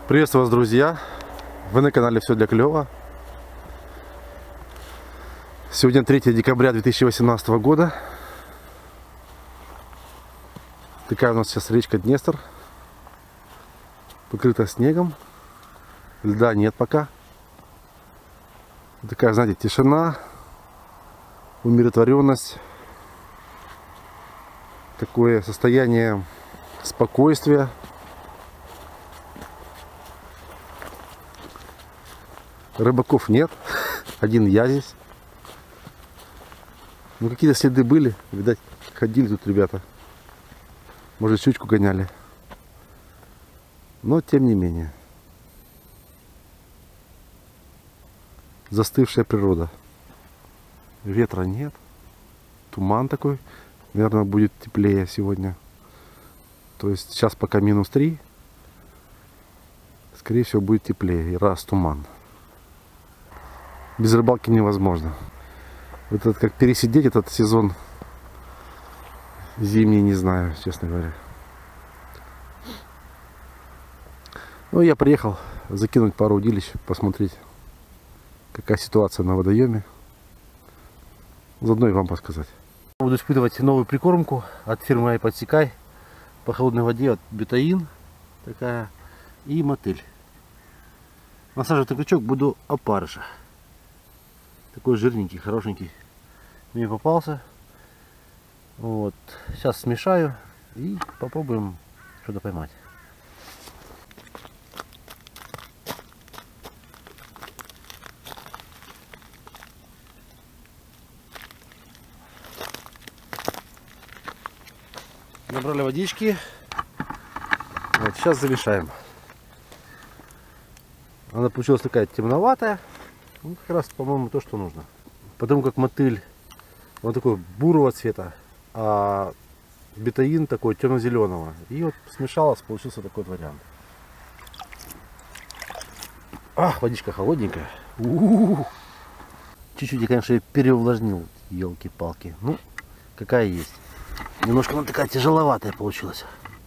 Приветствую вас, друзья! Вы на канале Все для клёва. Сегодня 3 декабря 2018 года. Такая у нас сейчас речка Днестр. Покрыта снегом. Льда нет пока. Такая, знаете, тишина, умиротворенность. Такое состояние спокойствия. Рыбаков нет. Один я здесь. Ну, какие-то следы были. Видать, ходили тут ребята. Может, щучку гоняли. Но, тем не менее. Застывшая природа. Ветра нет. Туман такой. Наверное, будет теплее сегодня. То есть, сейчас пока -3. Скорее всего, будет теплее. И раз туман. Без рыбалки невозможно. Вот это как пересидеть этот сезон зимний, не знаю, честно говоря. Ну, я приехал закинуть пару удилищ, посмотреть, какая ситуация на водоеме. Заодно и вам подсказать. Буду испытывать новую прикормку от фирмы iPodсекай. По холодной воде от бетаин такая и мотыль. Насаживать на крючок буду опарыша. Такой жирненький, хорошенький. Мне попался. Вот. Сейчас смешаю и попробуем что-то поймать. Набрали водички. Вот, сейчас замешаем. Она получилась такая темноватая. Ну, как раз, по-моему, то, что нужно. Потому как мотыль, он такой бурого цвета, а бетаин такой темно-зеленого. И вот смешалось, получился такой вариант. Ах, водичка холодненькая. Чуть-чуть я, конечно, переувлажнил, елки-палки. Ну, какая есть. Немножко она такая тяжеловатая получилась.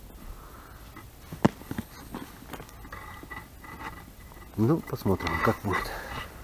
Ну, посмотрим, как будет.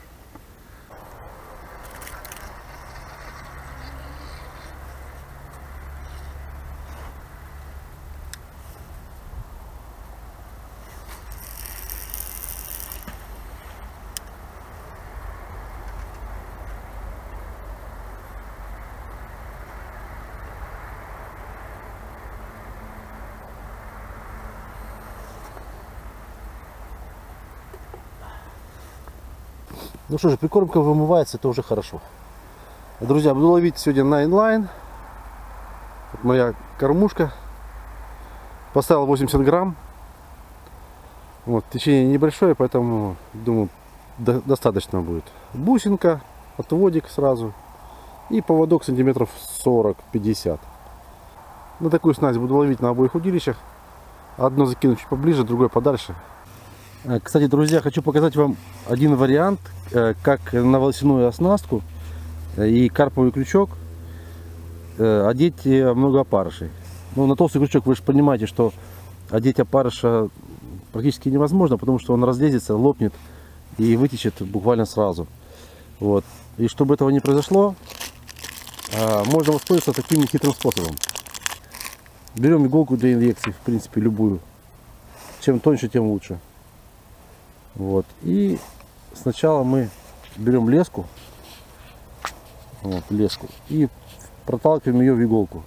Ну что же, прикормка вымывается, это уже хорошо. Друзья, буду ловить сегодня на инлайн. Вот моя кормушка. Поставил 80 грамм. Вот, течение небольшое, поэтому, думаю, достаточно будет. Бусинка, отводик сразу. И поводок сантиметров 40-50. На такую снасть буду ловить на обоих удилищах. Одно закину чуть поближе, другое подальше. Кстати, друзья, хочу показать вам один вариант, как на волосяную оснастку и карповый крючок одеть много опарышей. Ну, на толстый крючок вы же понимаете, что одеть опарыша практически невозможно, потому что он разлезется, лопнет и вытечет буквально сразу. Вот. И чтобы этого не произошло, можно воспользоваться таким нехитрым способом. Берем иголку для инъекций, в принципе, любую. Чем тоньше, тем лучше. Вот. И сначала мы берем леску, вот, леску, и проталкиваем ее в иголку.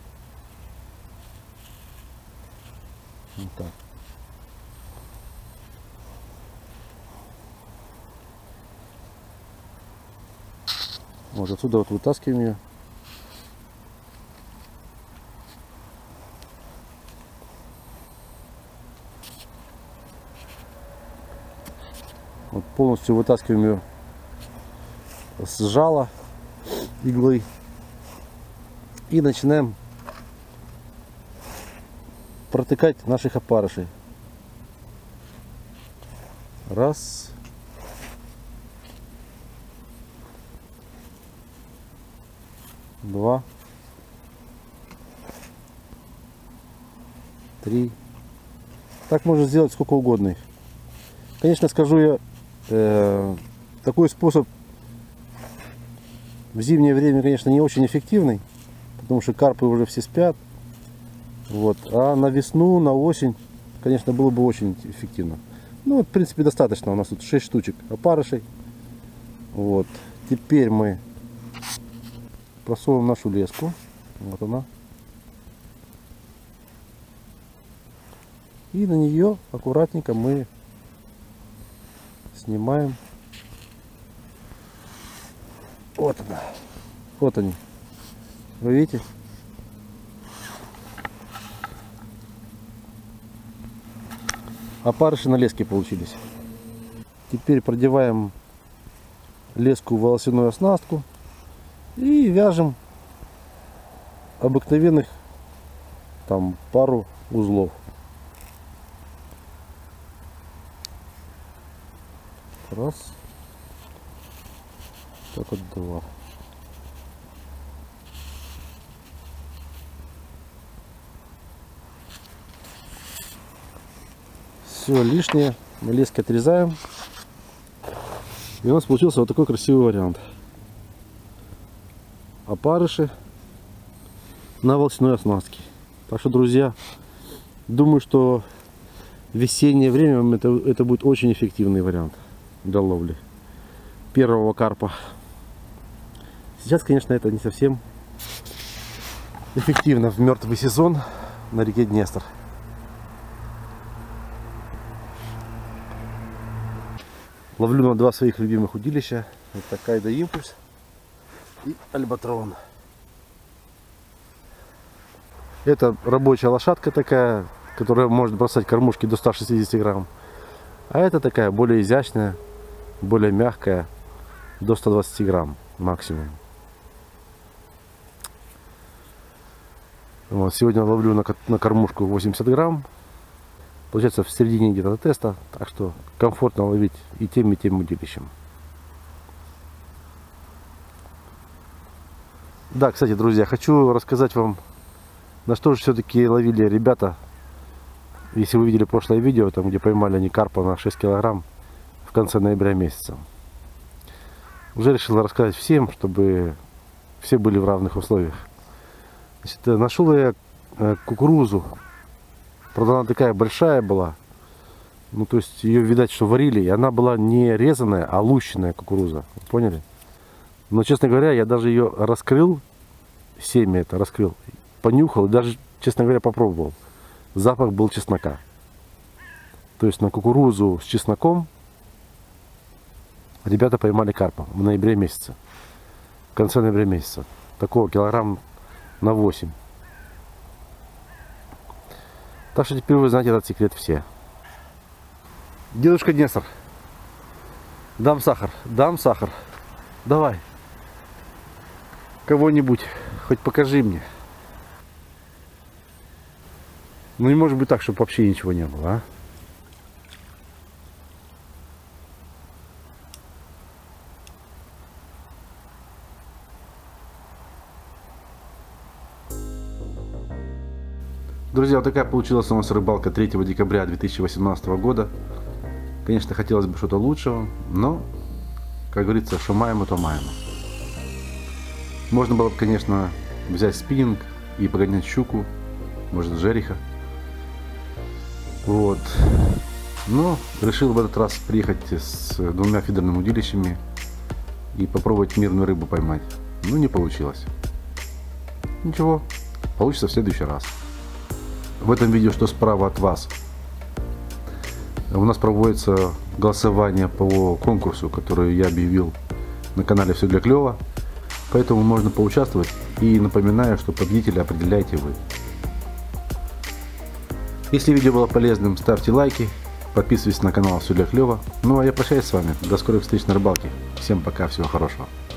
Вот так. Вот отсюда вот вытаскиваем ее. Вот полностью вытаскиваем ее с жала иглы и начинаем протыкать наших опарышей. Раз. Два. 3. Так можно сделать сколько угодно их. Конечно, скажу я, такой способ в зимнее время, конечно, не очень эффективный, потому что карпы уже все спят. Вот. А на весну, на осень, конечно, было бы очень эффективно. Ну, вот, в принципе, достаточно. У нас тут 6 штучек опарышей. Вот. Теперь мы просовываем нашу леску. Вот она. И на нее аккуратненько мы снимаем. Вот она. Вот они. Вы видите? Опарыши на леске получились. Теперь продеваем леску в волосяную оснастку и вяжем обыкновенных там пару узлов. Раз. Так вот два. Все лишнее на леске отрезаем. И у нас получился вот такой красивый вариант. Опарыши на волосяной оснастке. Так что, друзья, думаю, что в весеннее время это будет очень эффективный вариант для ловли первого карпа. Сейчас, конечно, это не совсем эффективно в мертвый сезон на реке Днестр. Ловлю на два своих любимых удилища. Это Кайда Импульс и Альбатрон. Это рабочая лошадка такая, которая может бросать кормушки до 160 грамм. А это такая более изящная, более мягкая, до 120 грамм максимум. Вот, сегодня ловлю на кормушку 80 грамм. Получается в середине где-то теста, так что комфортно ловить и тем удилищем. Да, кстати, друзья, хочу рассказать вам, на что же все-таки ловили ребята. Если вы видели прошлое видео, там где поймали они карпа на 6 килограмм в конце ноября месяца. Уже решил рассказать всем, чтобы все были в равных условиях. Значит, нашел я кукурузу. Правда, она такая большая была. Ну, то есть ее, видать, что варили. И она была не резаная, а лущенная кукуруза. Вы поняли? Но, честно говоря, я даже ее раскрыл. Семя это раскрыл. Понюхал и даже, честно говоря, попробовал. Запах был чеснока. То есть на кукурузу с чесноком ребята поймали карпа в ноябре месяце. В конце ноября месяца. Такого килограмм на 8. Так что теперь вы знаете этот секрет все. Дедушка Днестр. Дам сахар. Дам сахар. Давай. Кого-нибудь. Хоть покажи мне. Ну не может быть так, чтобы вообще ничего не было, а? Друзья, вот такая получилась у нас рыбалка 3 декабря 2018 года. Конечно, хотелось бы что-то лучшего, но, как говорится, что маемо, то маемо. Можно было бы, конечно, взять спиннинг и погонять щуку, может, жереха. Вот. Но решил в этот раз приехать с 2 фидерными удилищами и попробовать мирную рыбу поймать. Ну, не получилось. Ничего, получится в следующий раз. В этом видео, что справа от вас, у нас проводится голосование по конкурсу, который я объявил на канале «Все для клёва». Поэтому можно поучаствовать. И напоминаю, что победителя определяете вы. Если видео было полезным, ставьте лайки, подписывайтесь на канал «Все для клёва». Ну а я прощаюсь с вами. До скорых встреч на рыбалке. Всем пока, всего хорошего.